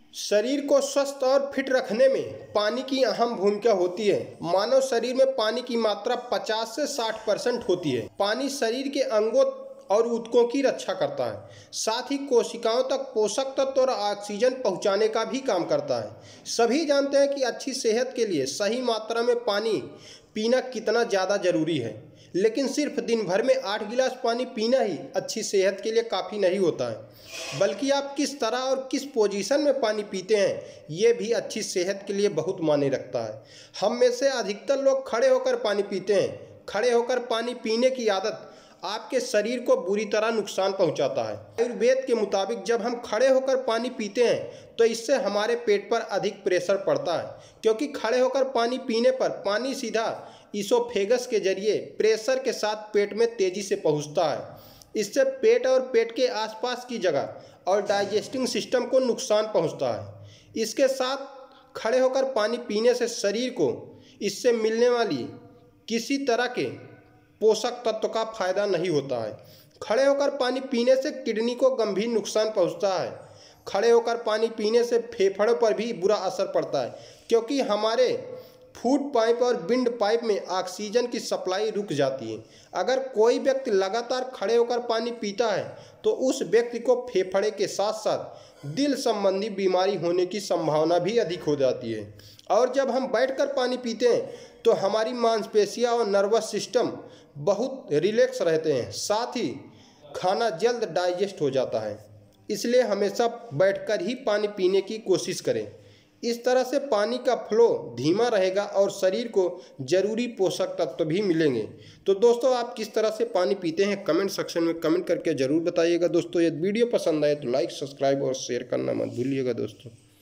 शरीर को स्वस्थ और फिट रखने में पानी की अहम भूमिका होती है। मानव शरीर में पानी की मात्रा 50 से 60% होती है। पानी शरीर के अंगों और ऊतकों की रक्षा करता है, साथ ही कोशिकाओं तक पोषक तत्व और ऑक्सीजन पहुंचाने का भी काम करता है। सभी जानते हैं कि अच्छी सेहत के लिए सही मात्रा में पानी पीना कितना ज़्यादा जरूरी है, लेकिन सिर्फ दिन भर में 8 गिलास पानी पीना ही अच्छी सेहत के लिए काफ़ी नहीं होता है, बल्कि आप किस तरह और किस पोजीशन में पानी पीते हैं ये भी अच्छी सेहत के लिए बहुत मायने रखता है। हम में से अधिकतर लोग खड़े होकर पानी पीते हैं। खड़े होकर पानी पीने की आदत आपके शरीर को बुरी तरह नुकसान पहुंचाता है। आयुर्वेद के मुताबिक जब हम खड़े होकर पानी पीते हैं तो इससे हमारे पेट पर अधिक प्रेशर पड़ता है, क्योंकि खड़े होकर पानी पीने पर पानी सीधा इसोफेगस के जरिए प्रेशर के साथ पेट में तेजी से पहुंचता है। इससे पेट और पेट के आसपास की जगह और डाइजेस्टिंग सिस्टम को नुकसान पहुंचता है। इसके साथ खड़े होकर पानी पीने से शरीर को इससे मिलने वाली किसी तरह के पोषक तत्व का फायदा नहीं होता है। खड़े होकर पानी पीने से किडनी को गंभीर नुकसान पहुंचता है। खड़े होकर पानी पीने से फेफड़ों पर भी बुरा असर पड़ता है, क्योंकि हमारे फूड पाइप और विंड पाइप में ऑक्सीजन की सप्लाई रुक जाती है। अगर कोई व्यक्ति लगातार खड़े होकर पानी पीता है तो उस व्यक्ति को फेफड़े के साथ साथ दिल संबंधी बीमारी होने की संभावना भी अधिक हो जाती है। और जब हम बैठकर पानी पीते हैं तो हमारी मांसपेशियां और नर्वस सिस्टम बहुत रिलैक्स रहते हैं, साथ ही खाना जल्द डाइजेस्ट हो जाता है। इसलिए हमेशा बैठकर ही पानी पीने की कोशिश करें। इस तरह से पानी का फ्लो धीमा रहेगा और शरीर को जरूरी पोषक तत्व भी मिलेंगे। तो दोस्तों, आप किस तरह से पानी पीते हैं कमेंट सेक्शन में कमेंट करके ज़रूर बताइएगा। दोस्तों, यदि वीडियो पसंद आए तो लाइक, सब्सक्राइब और शेयर करना मत भूलिएगा दोस्तों।